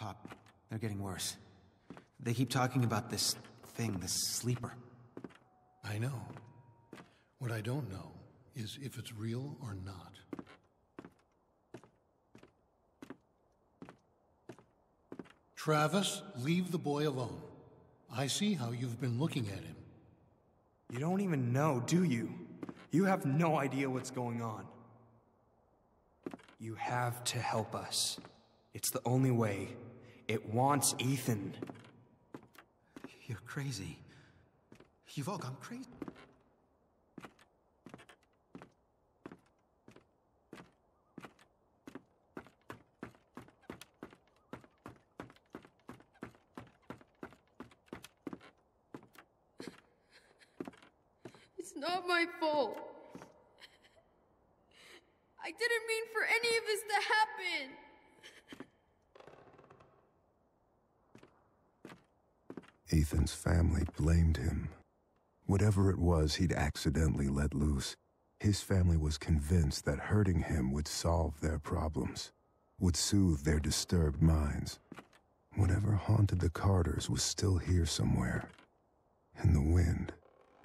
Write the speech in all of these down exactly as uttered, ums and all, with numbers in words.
Pop, they're getting worse. They keep talking about this thing, this sleeper. I know. What I don't know is if it's real or not. Travis, leave the boy alone. I see how you've been looking at him. You don't even know, do you? You have no idea what's going on. You have to help us. It's the only way. It wants Ethan. You're crazy. You've all gone crazy. It's not my fault. I didn't mean for any of this to happen. Ethan's family blamed him. Whatever it was he'd accidentally let loose, his family was convinced that hurting him would solve their problems, would soothe their disturbed minds. Whatever haunted the Carters was still here somewhere, in the wind.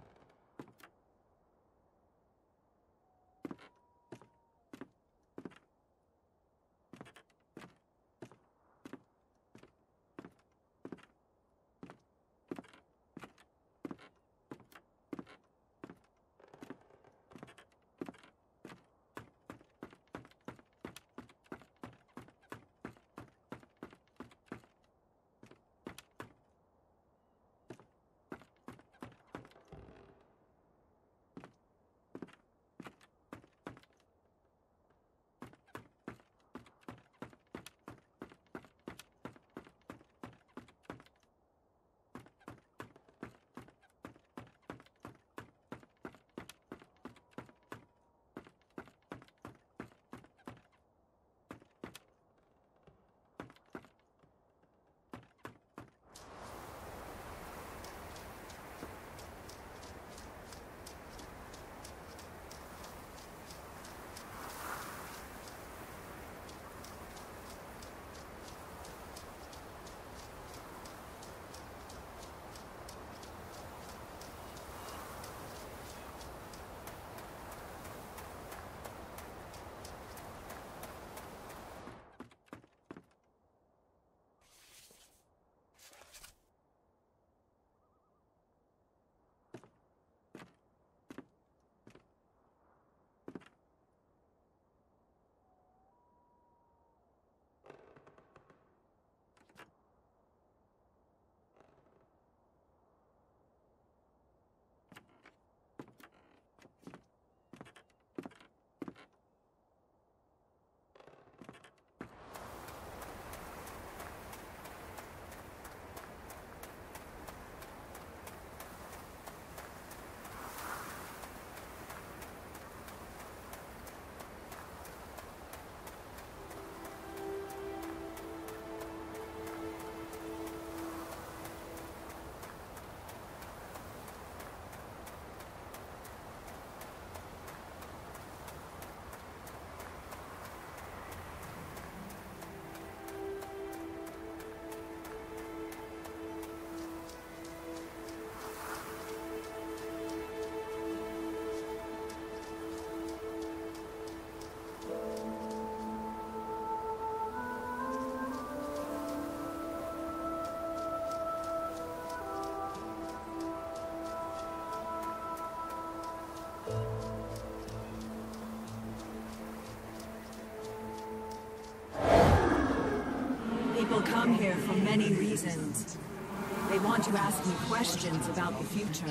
People come here for many reasons. They want to ask me questions about the future.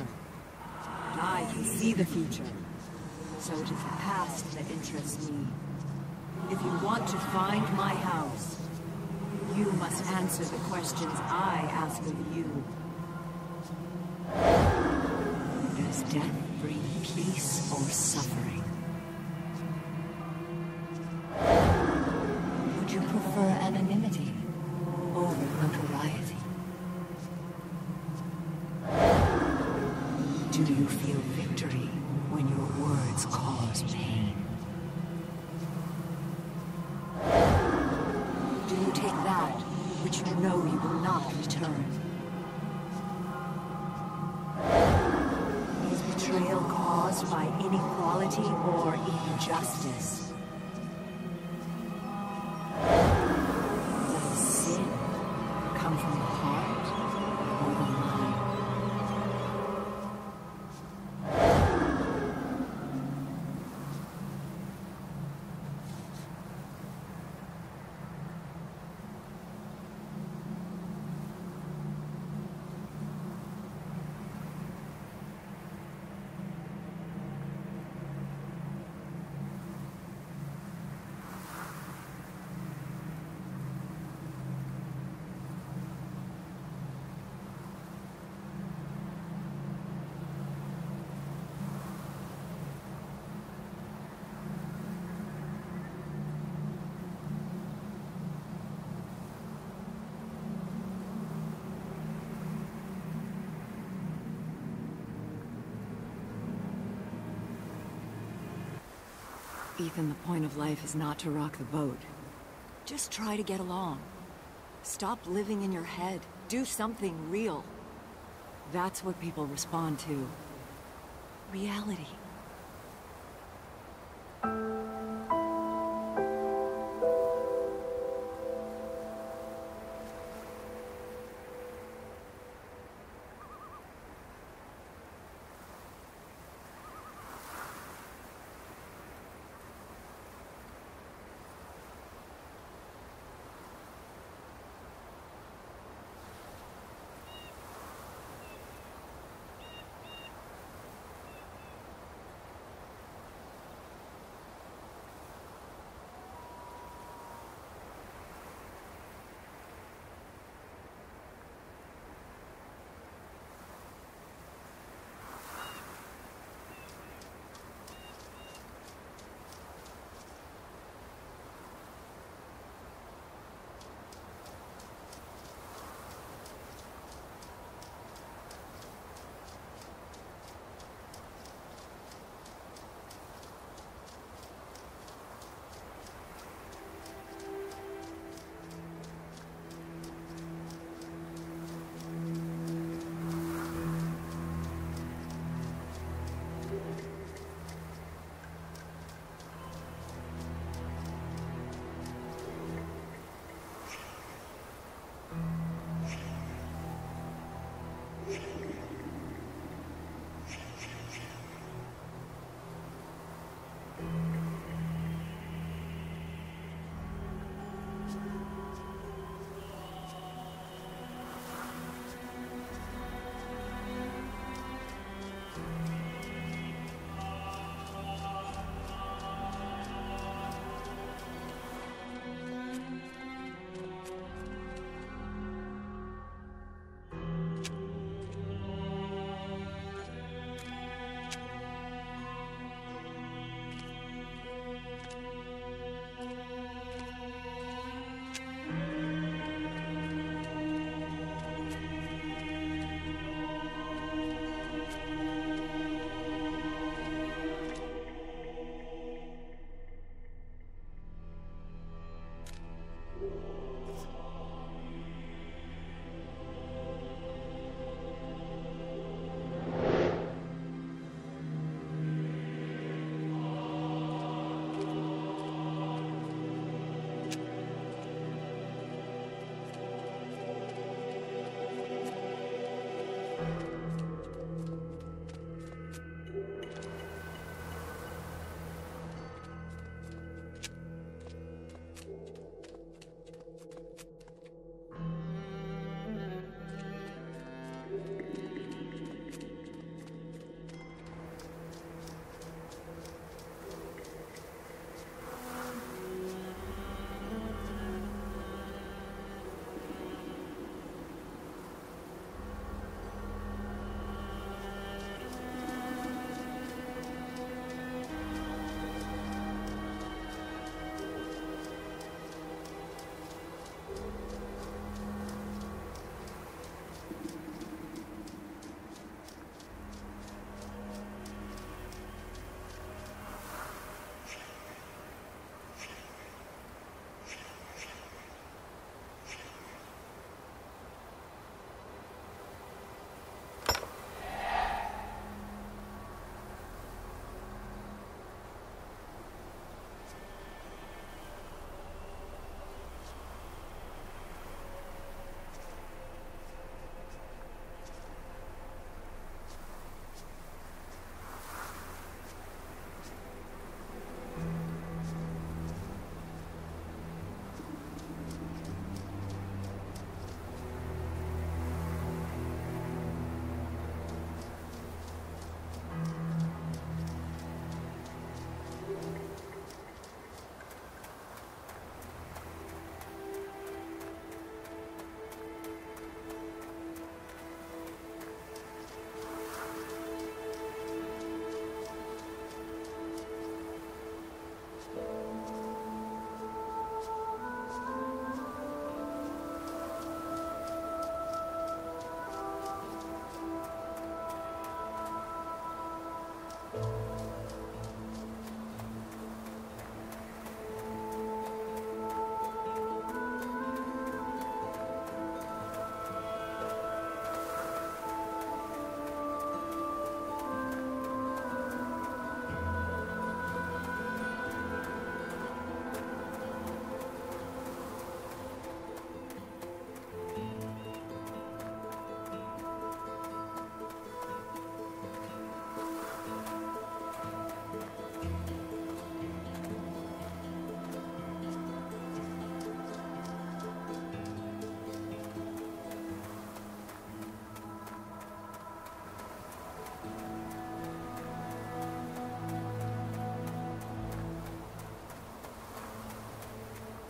But I can see the future. So it is the past that interests me. If you want to find my house, you must answer the questions I ask of you. Does death bring peace or suffering? Would you prefer anonymity over notoriety? Do you feel victory when your words cause pain? Do you take that which you know you will not return. Is betrayal caused by inequality or injustice? Does sin come from the heart or the mind? Ethan, the point of life is not to rock the boat. Just try to get along. Stop living in your head. Do something real. That's what people respond to. Reality.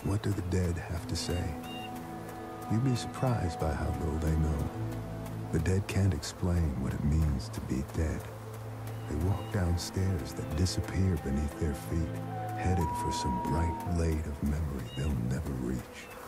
What do the dead have to say? You'd be surprised by how little they know. The dead can't explain what it means to be dead. They walk down stairs that disappear beneath their feet, headed for some bright blade of memory they'll never reach.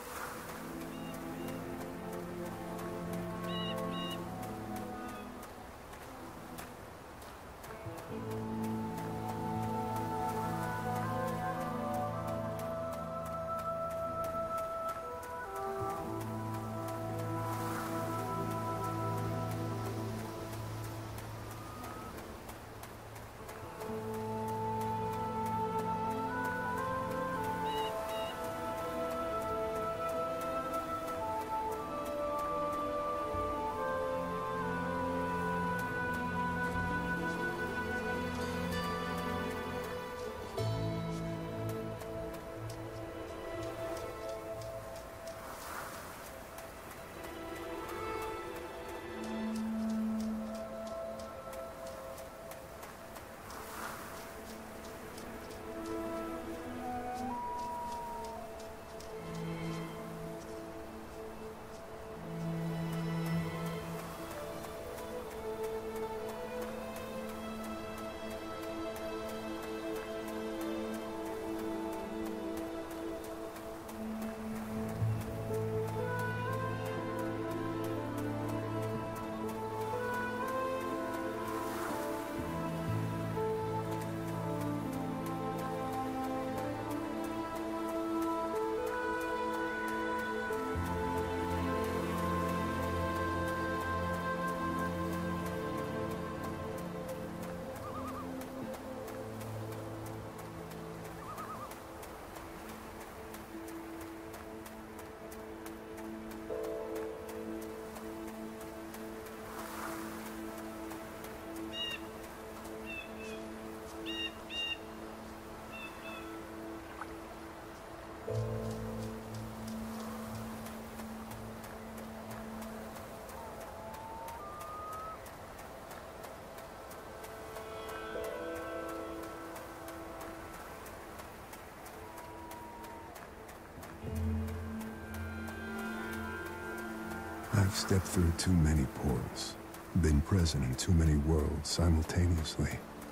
I've stepped through too many portals, been present in too many worlds simultaneously.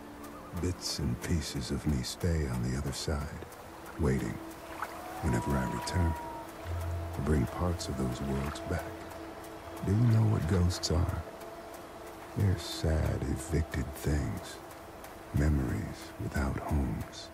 Bits and pieces of me stay on the other side, waiting, whenever I return, to bring parts of those worlds back. Do you know what ghosts are? They're sad, evicted things, memories without homes.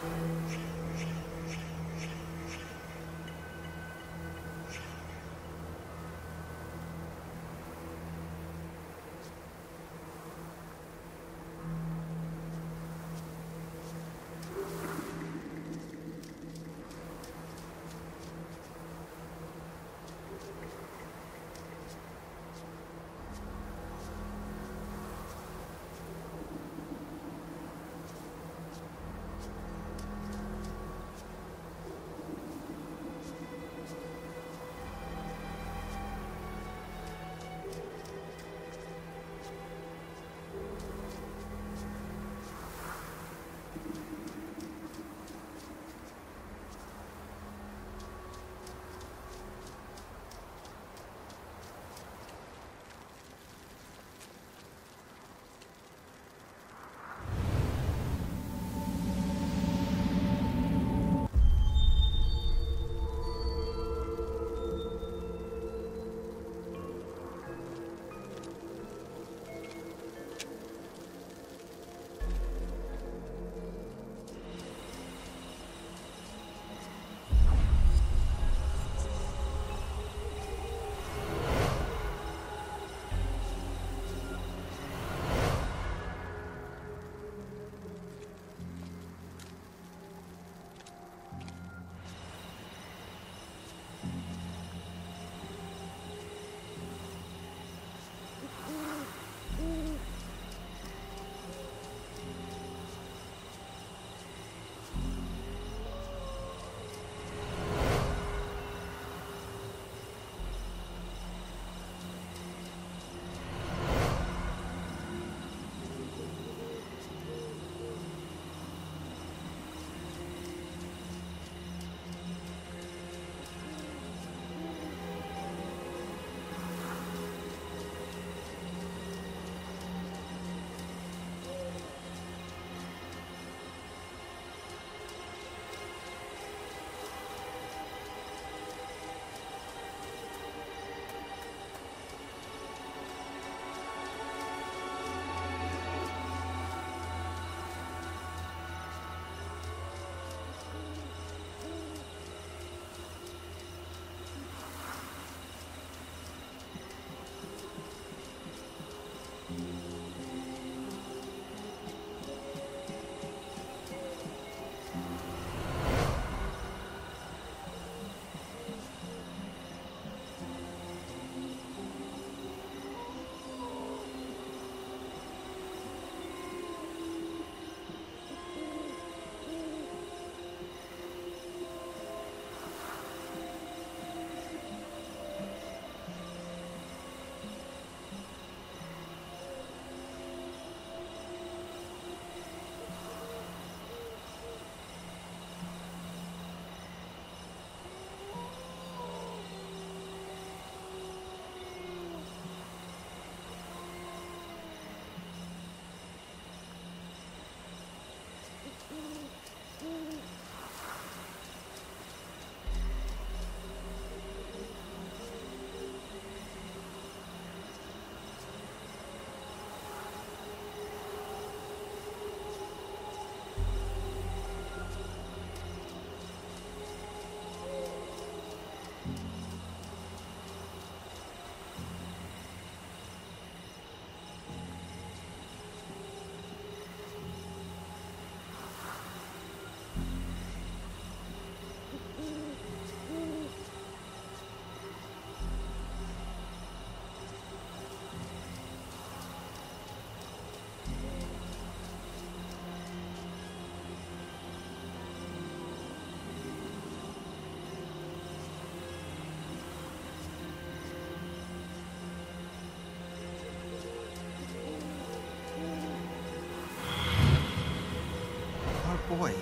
boy.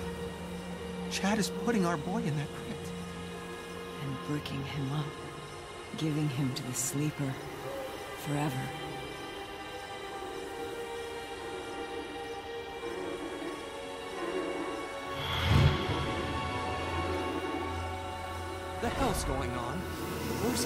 Chad is putting our boy in that crypt. And bricking him up. Giving him to the sleeper. Forever. The hell's going on? Where's...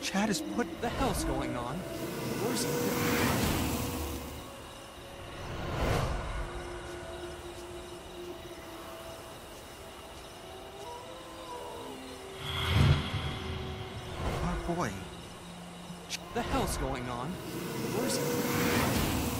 Chad has put... What the hell's going on? Where's Ethan? Our boy. What the hell's going on? Where's Ethan?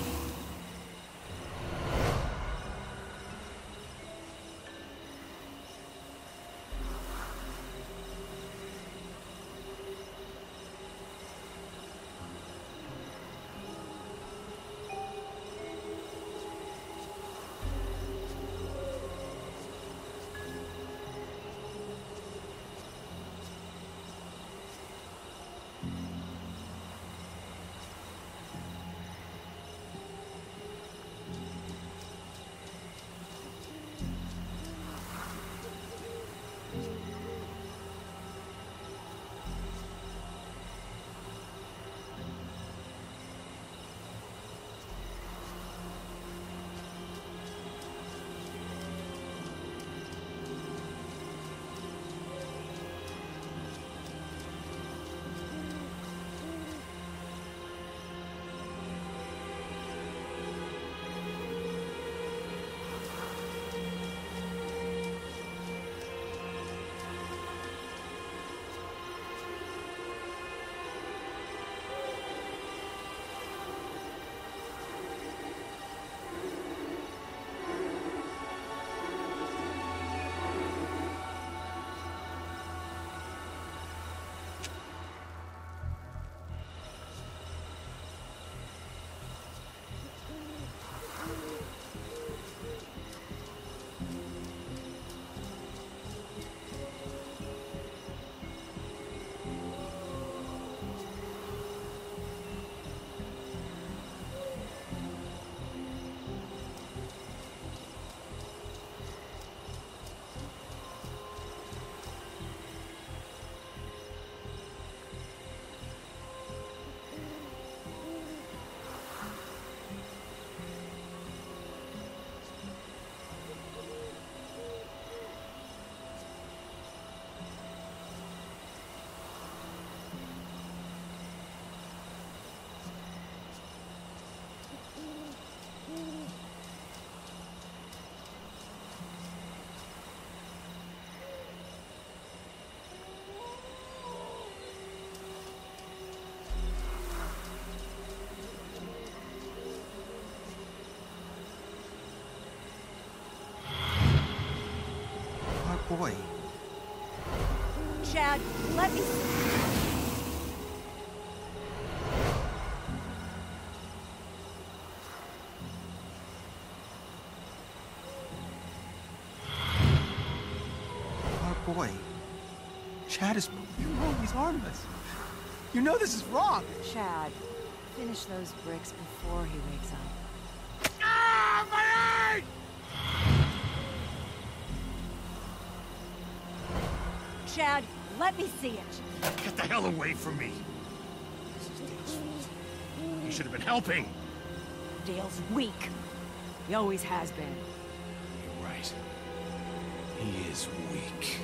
Boy. Chad, let me... Our boy. Chad is... You know he's harmless. You know this is wrong. Chad, finish those bricks before he wakes up. Ah, my eye! Chad, let me see it. Get the hell away from me. This is Dale's fault. He should have been helping. Dale's weak. He always has been. You're right. He is weak.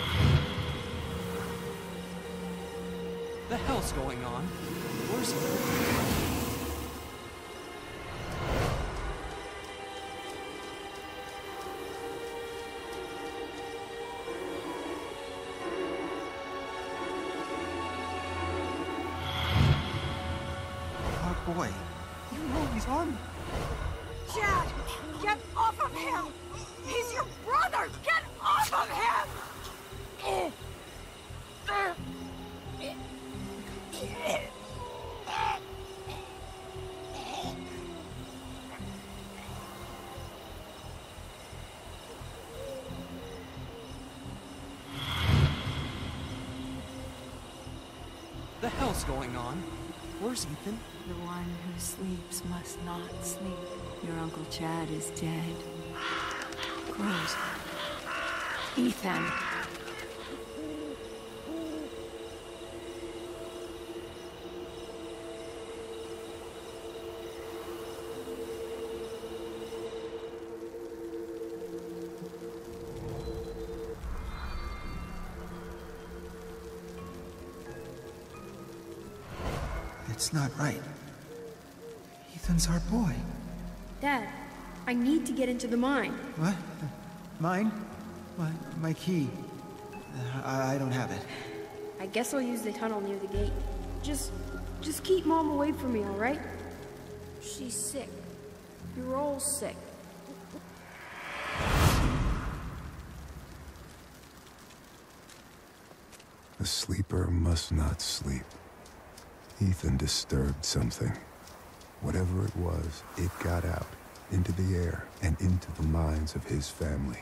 What the hell's going on? Where's Ethan? Boy, you know he's harmless. Chad, get off of him! He's your brother! Get off of him! What the hell's going on? Where's Ethan? The one who sleeps must not sleep. Your Uncle Chad is dead. Rose. Ethan. It's not right. Ethan's our boy. Dad, I need to get into the mine. What? Mine? My, my key. I, I don't have it. I guess I'll use the tunnel near the gate. Just, just keep Mom away from me, all right? She's sick. You're all sick. The sleeper must not sleep. Ethan disturbed something. Whatever it was, it got out, into the air, and into the minds of his family.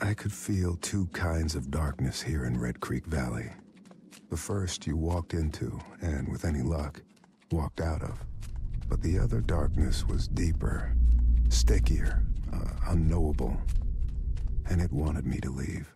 I could feel two kinds of darkness here in Red Creek Valley. The first you walked into, and with any luck, walked out of. But the other darkness was deeper, stickier, uh, unknowable, and it wanted me to leave.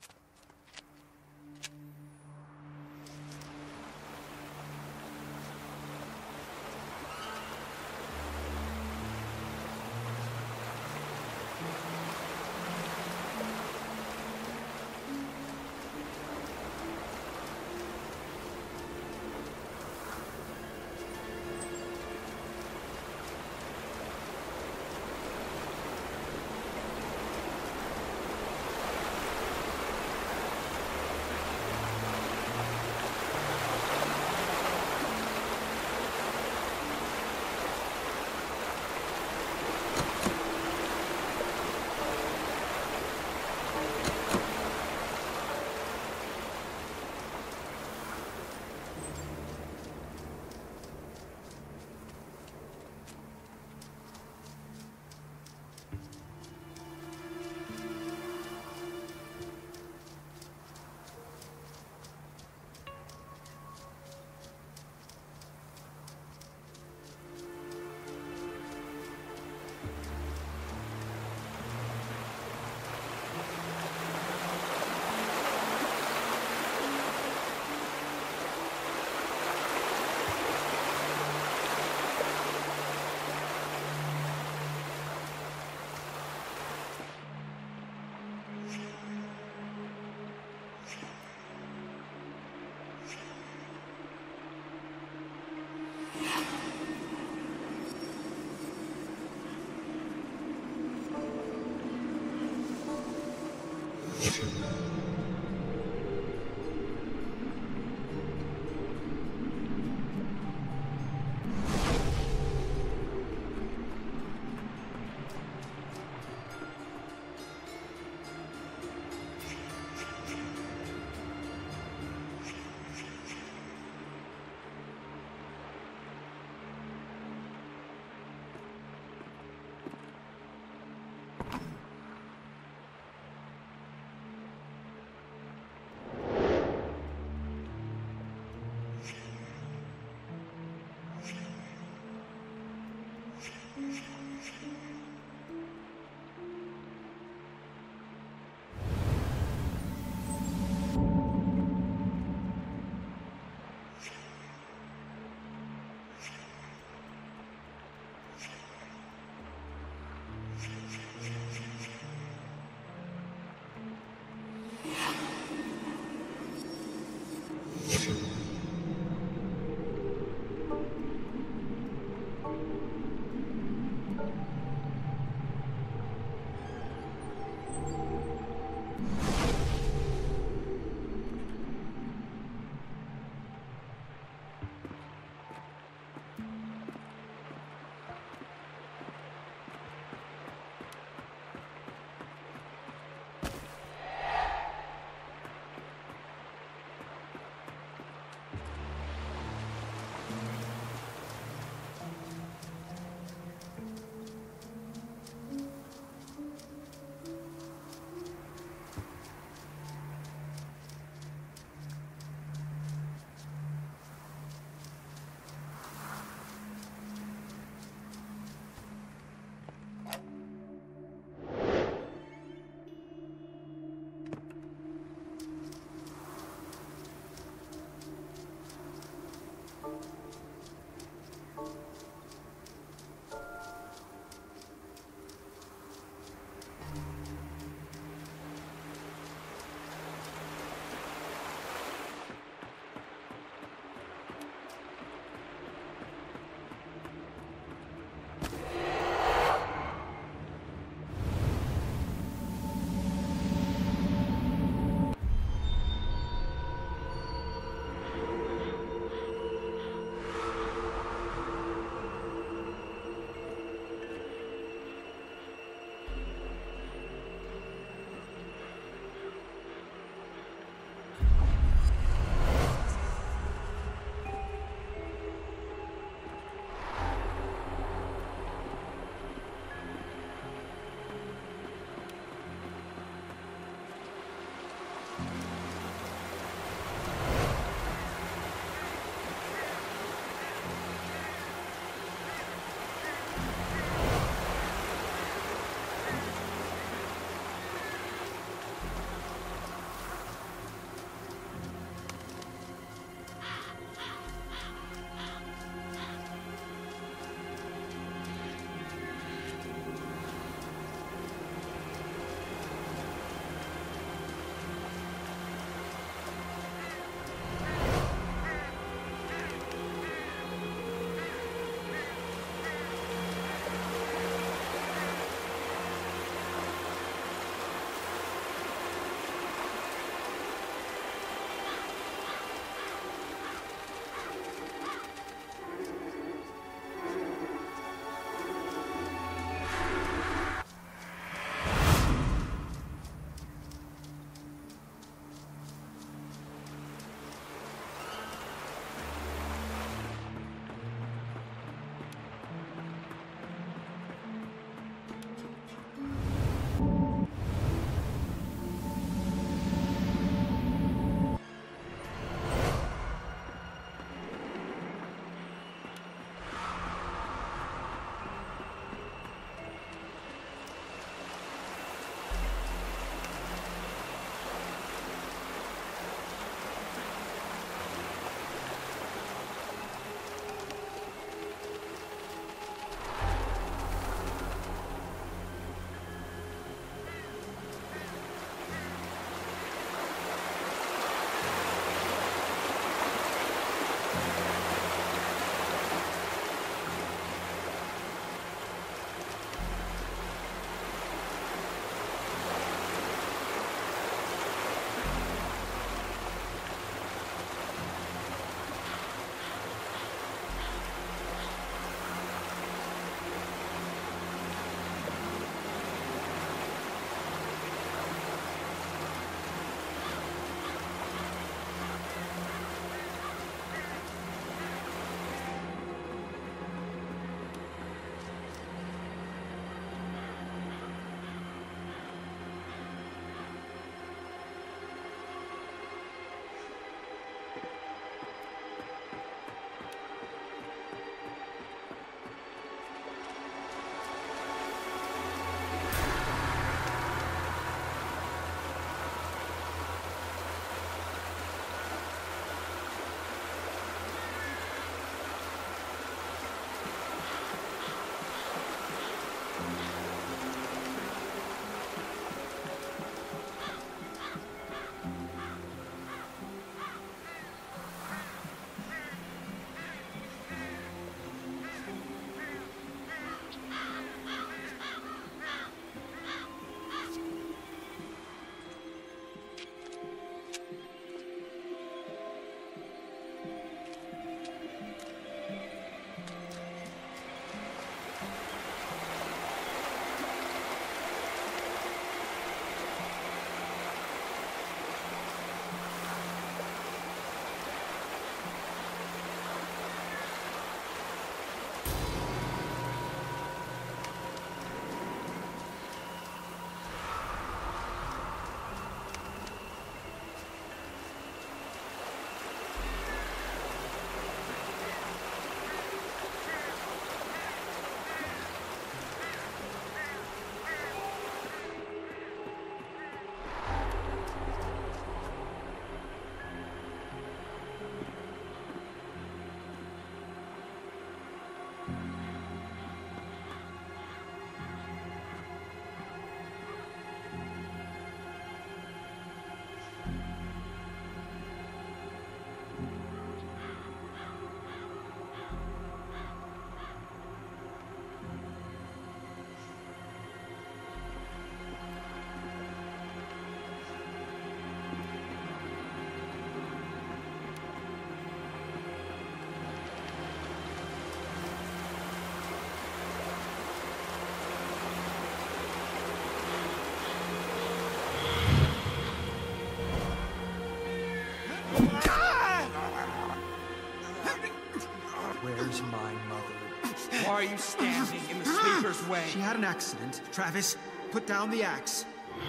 mother. Why are you standing in the sleeper's way? She had an accident. Travis, put down the axe.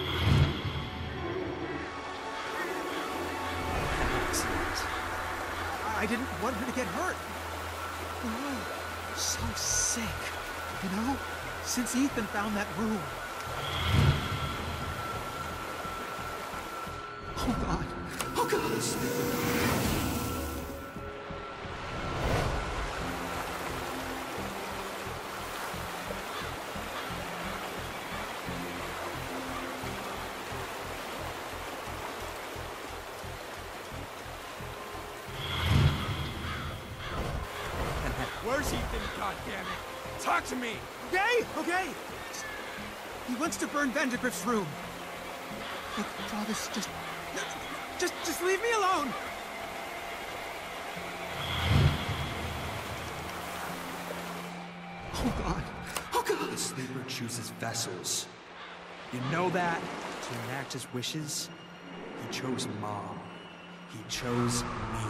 I didn't want her to get hurt. Oh, so sick. You know, since Ethan found that room. Oh, God. Oh, God. Where's Ethan, goddammit? Talk to me! Okay, okay. He wants to burn Vandergrift's room. Look, Travis, just... Just, just leave me alone! Oh, God. Oh, God! The sleeper chooses vessels. You know that? To enact his wishes, he chose Mom. He chose me.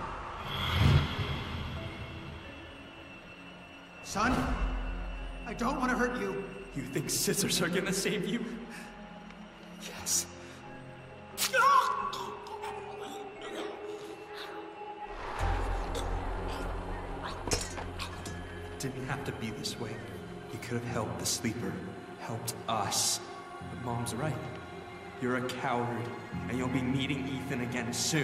Son, I don't want to hurt you. You think scissors are gonna save you? Yes. Didn't have to be this way. You could have helped the sleeper, helped us. But Mom's right. You're a coward, and you'll be meeting Ethan again soon.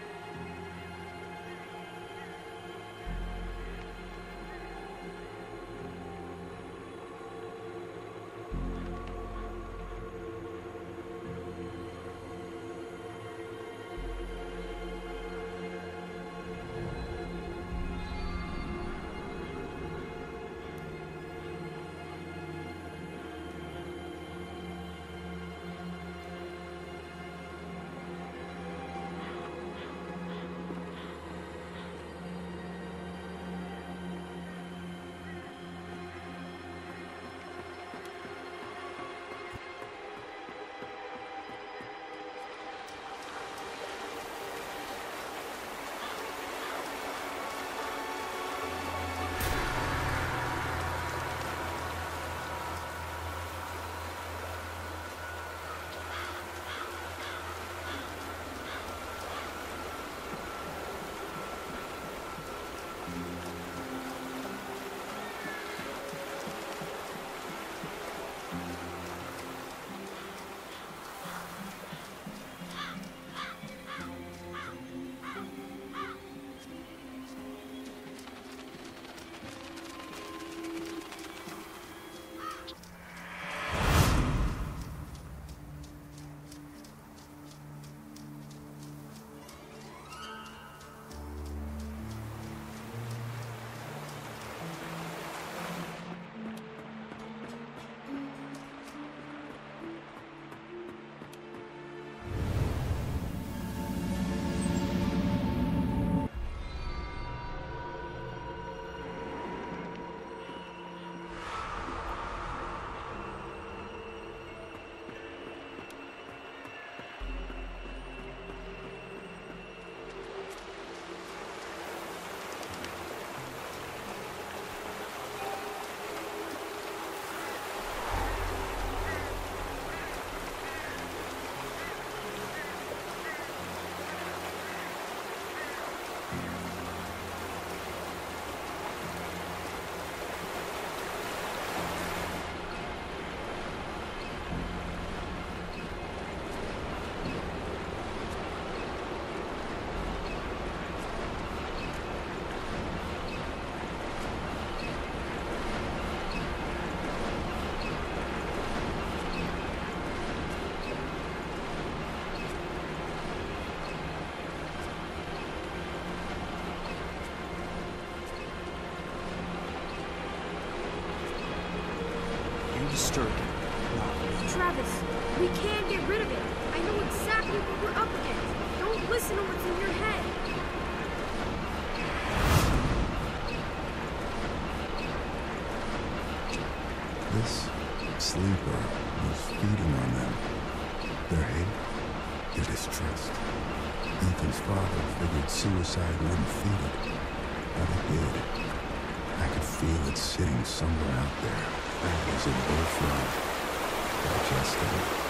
Disturbed it, not me. Travis, we can get rid of it. I know exactly what we're up against. Don't listen to what's in your head. This sleeper was feeding on them. Their hate, their distrust. Ethan's father figured suicide wouldn't feed it, but it did. I could feel it sitting somewhere out there, as a birthright, digesting.